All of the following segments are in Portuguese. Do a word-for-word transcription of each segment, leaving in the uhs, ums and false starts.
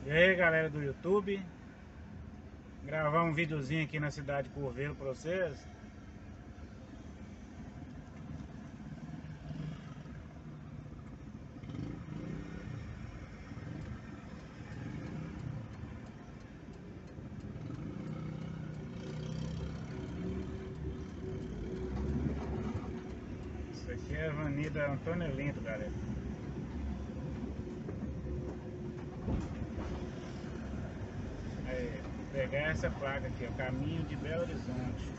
E aí, galera do YouTube, gravar um videozinho aqui na cidade de Curvelo pra vocês. Isso aqui é a Avenida Antônio Olinto, galera. É, pegar essa placa aqui, o caminho de Belo Horizonte.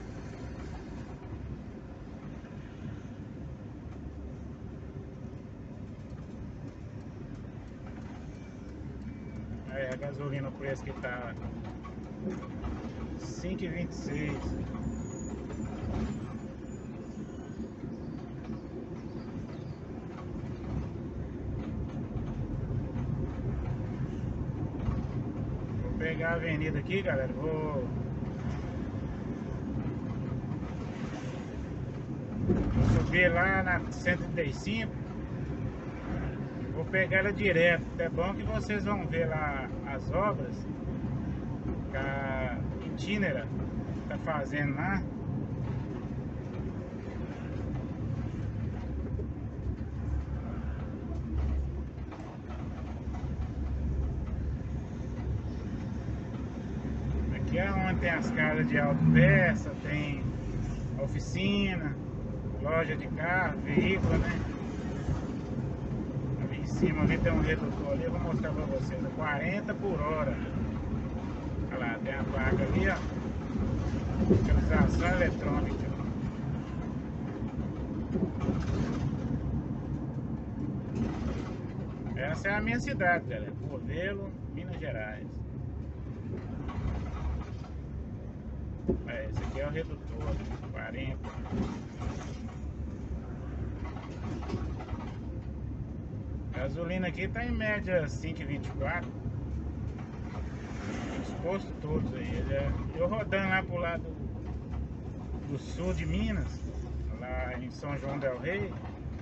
Aí a gasolina, o preço que tá cinco e vinte e seis. Vou pegar a avenida aqui, galera. Vou subir lá na cento e trinta e cinco. Vou pegar ela direto. É bom que vocês vão ver lá as obras que a Itinera tá fazendo lá. Aqui é onde tem as casas de autopeça, tem oficina, loja de carro, veículo, né? Ali em cima ali tem um redutor ali, eu vou mostrar pra vocês, quarenta por hora. Olha lá, tem a placa ali, ó. Fiscalização eletrônica. Essa é a minha cidade, galera. Curvelo, Minas Gerais. É, esse aqui é o redutor, quarenta. A gasolina aqui tá em média cinco e vinte e quatro. Os postos todos aí. Eu rodando lá pro lado do sul de Minas, lá em São João del Rei.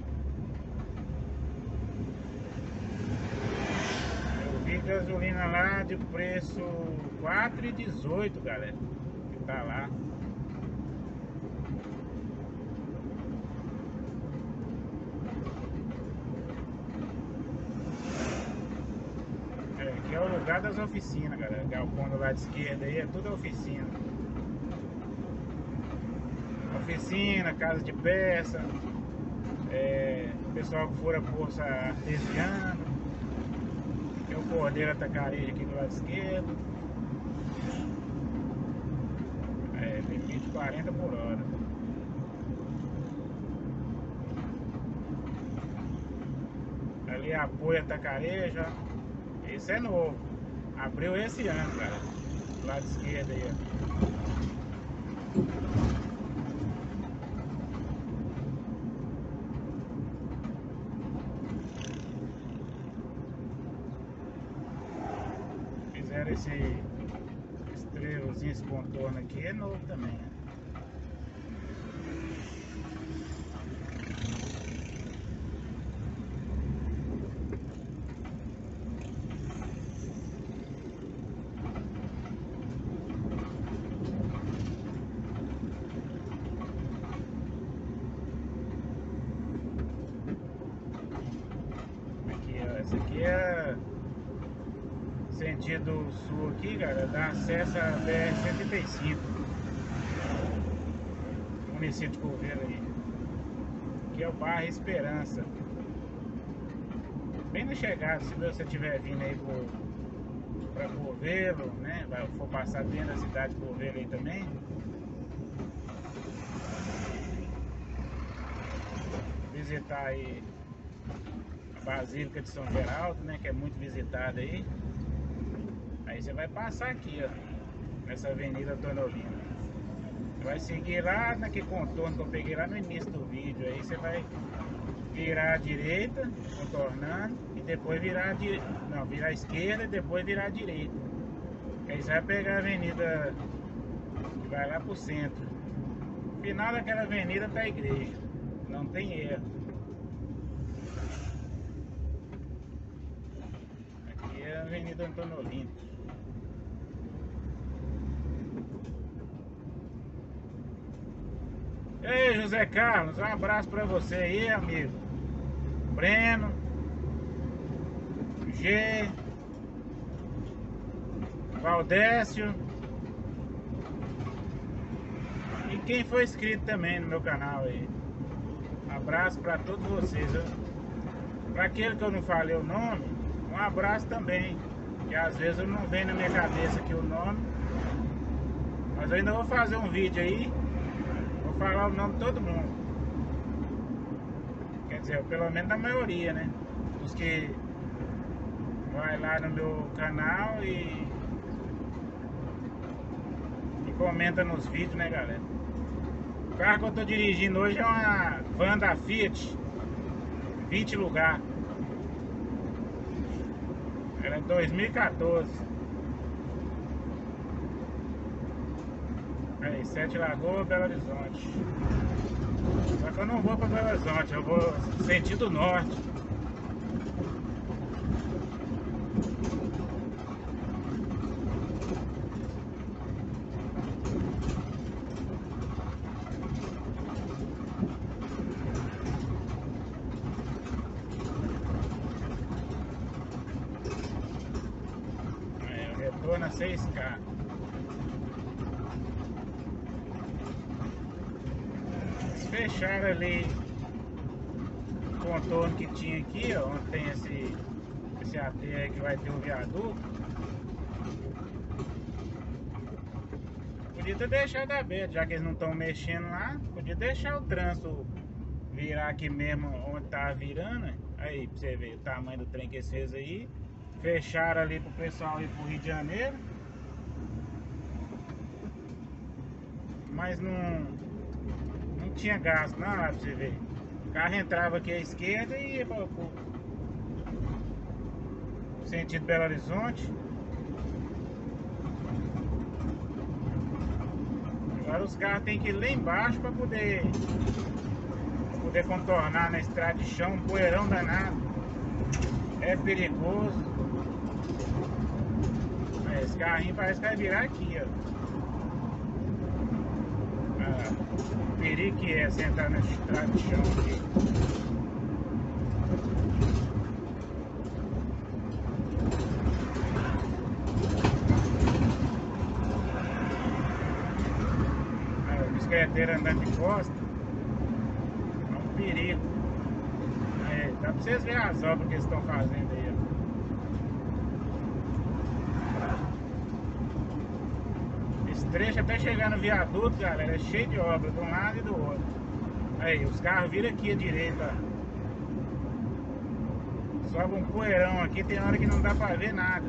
Eu vi gasolina lá de preço quatro e dezoito, galera. Que tá lá. Aqui é o lugar das oficinas, galera. Galpão do lado esquerdo aí é tudo oficina. Oficina, casa de peça, é, pessoal que fura poça artesiano. Tem o Cordeiro Atacarejo aqui do lado esquerdo. É, limite quarenta por hora. Ali apoio Atacarejo, ó. Esse é novo. Abriu esse ano, cara. Do lado esquerdo aí, ó. Fizeram esse estrelozinho, esse contorno aqui. É novo também, né? Esse aqui é sentido sul aqui, galera, dá acesso a B R cento e trinta e cinco, município de Curvelo aí. Aqui é o bairro Esperança, bem na chegada. Se você estiver vindo aí para Curvelo, né, vai, for passar dentro da cidade de Curvelo aí também, visitar aí Basílica de São Geraldo, né, que é muito visitada aí. Aí você vai passar aqui, ó, nessa Avenida Antônio Olinto. Vai seguir lá naquele contorno que eu peguei lá no início do vídeo. Aí você vai virar à direita, contornando, e depois virar a direita, não, virar à esquerda e depois virar à direita. Aí você vai pegar a avenida que vai lá pro centro. No final daquela avenida tá a igreja, não tem erro. Avenida Antônio Olinto. Ei, José Carlos, um abraço pra você aí, amigo. Breno, G, Valdécio e quem foi inscrito também no meu canal aí. Abraço pra todos vocês, viu? Pra aquele que eu não falei o nome, um abraço também, que às vezes não vem na minha cabeça aqui o nome, mas eu ainda vou fazer um vídeo aí, vou falar o nome de todo mundo, quer dizer, pelo menos da maioria, né, os que vai lá no meu canal e, e comenta nos vídeos, né, galera. O carro que eu tô dirigindo hoje é uma van da Fiat, vinte lugar. Ela é dois mil e quatorze. Aí, Sete Lagoas, Belo Horizonte. Só que eu não vou para Belo Horizonte, eu vou sentido norte. Na seis K. Eles fecharam ali o contorno que tinha aqui, ó, onde tem esse, esse aterro aí que vai ter um viaduto. Podia ter deixado aberto, já que eles não estão mexendo lá. Podia deixar o trânsito virar aqui mesmo onde tá virando. Aí, pra você ver o tamanho do trem que eles fez aí. Fecharam ali pro pessoal ir pro Rio de Janeiro. Mas não, não tinha gasto não, lá pra você ver. O carro entrava aqui à esquerda e ia para o sentido Belo Horizonte. Agora os carros tem que ir lá embaixo para poder, pra poder contornar na estrada de chão, um poeirão danado. É perigoso. Esse carrinho parece que vai virar aqui, ó. Ah, o perigo que é sentar nessa estrada de chão aqui. Ah, o bicicleteiro andando de costa é um perigo. É, dá pra vocês verem as obras que eles estão fazendo aí, ó. Trecho até chegar no viaduto, galera, é cheio de obra de um lado e do outro. Aí, os carros viram aqui à direita. Sobe um poeirão aqui, tem hora que não dá pra ver nada.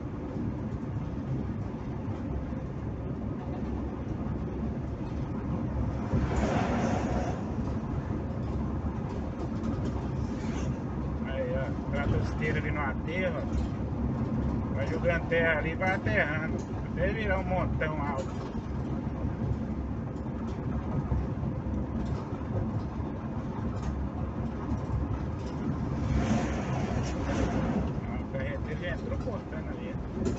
Aí, ó, trata esteira ali no aterro, ó. Vai jogando terra ali e vai aterrando. Até virar um montão alto. A carreteira já entrou cortando ali.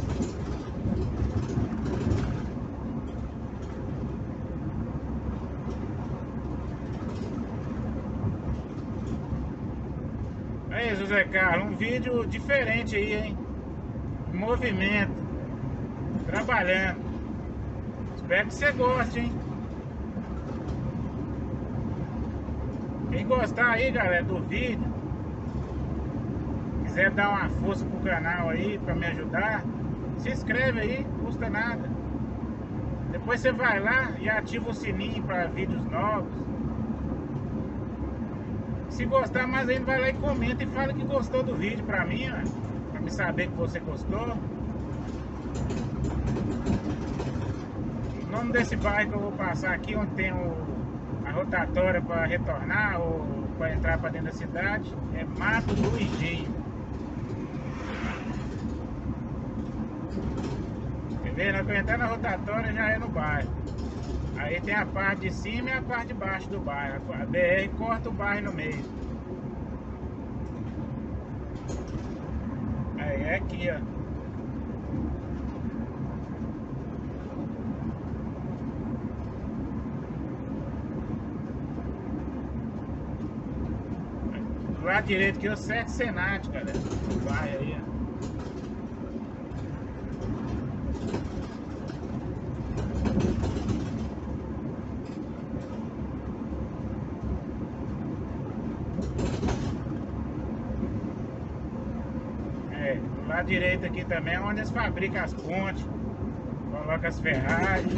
Aí, José Carlos, um vídeo diferente aí, hein? Movimento. Trabalhando. Espero que você goste, hein? Quem gostar aí, galera, do vídeo, quiser dar uma força pro canal aí pra me ajudar, se inscreve aí, não custa nada. Depois você vai lá e ativa o sininho para vídeos novos. Se gostar mais ainda, vai lá e comenta e fala que gostou do vídeo pra mim, ó, pra me saber que você gostou. O nome desse bairro que eu vou passar aqui, onde tem o, a rotatória para retornar ou para entrar para dentro da cidade, é Mato do Iguinho. Quer ver? Na hora que eu entrar na rotatória já é no bairro. Aí tem a parte de cima e a parte de baixo do bairro. A B R corta o bairro no meio. Aí é aqui, ó. Do lado direito aqui, o Sete Senat, cara. Vai aí, ó. É, do lado direito aqui também é onde eles fabricam as pontes, colocam as ferragens.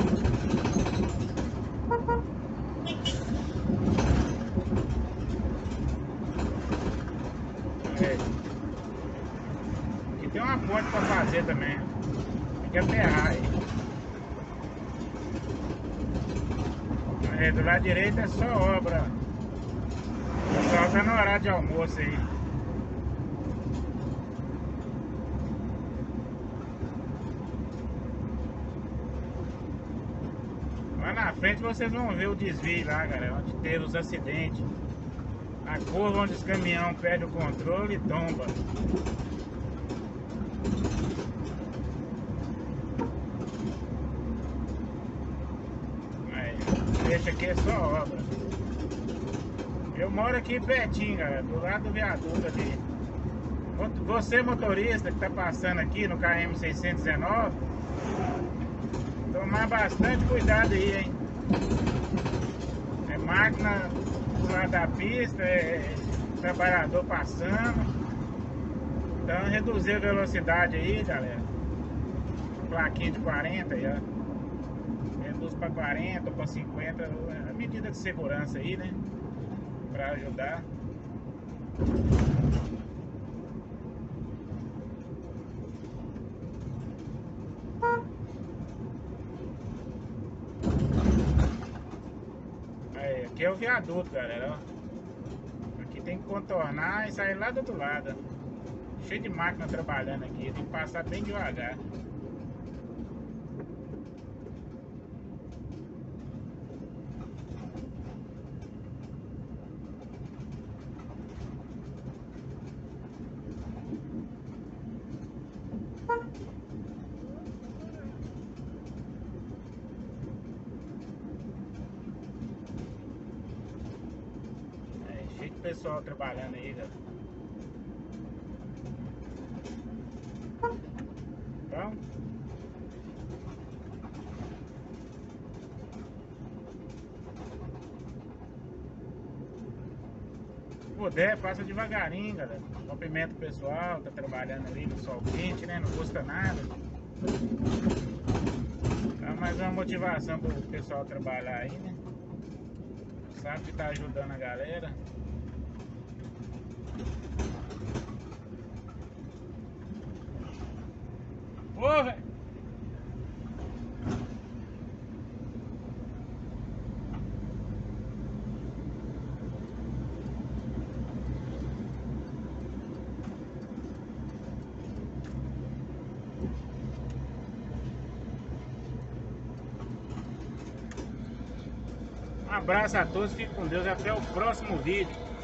É. Aqui tem uma ponte para fazer também. Aqui é ferragem. É, do lado direito é só obra. O pessoal tá no horário de almoço aí. Lá na frente vocês vão ver o desvio lá, galera, onde teve os acidentes. A curva onde os caminhões perdem o controle e tomba. Aí, esse aqui é só obra. Eu moro aqui pertinho, galera, do lado do viaduto ali. Você, motorista, que tá passando aqui no K M seiscentos e dezenove, tomar bastante cuidado aí, hein? É máquina do lado da pista, é trabalhador passando. Então reduzir a velocidade aí, galera. Plaquinha de quarenta aí, ó. Reduz para quarenta, para cinquenta, a medida de segurança aí, né? Para ajudar. Aí, aqui é o viaduto, galera, ó. Aqui tem que contornar e sair lá do outro lado. Cheio de máquina trabalhando aqui, tem que passar bem devagar. É, cheio de pessoal trabalhando aí, galera. Então, se puder, passa devagarinho, galera. Cumprimenta o pessoal, tá trabalhando ali no sol quente, né? Não custa nada. Dá mais uma motivação pro pessoal trabalhar aí, né? Sabe que tá ajudando a galera. Porra! Um abraço a todos, fiquem com Deus, até o próximo vídeo.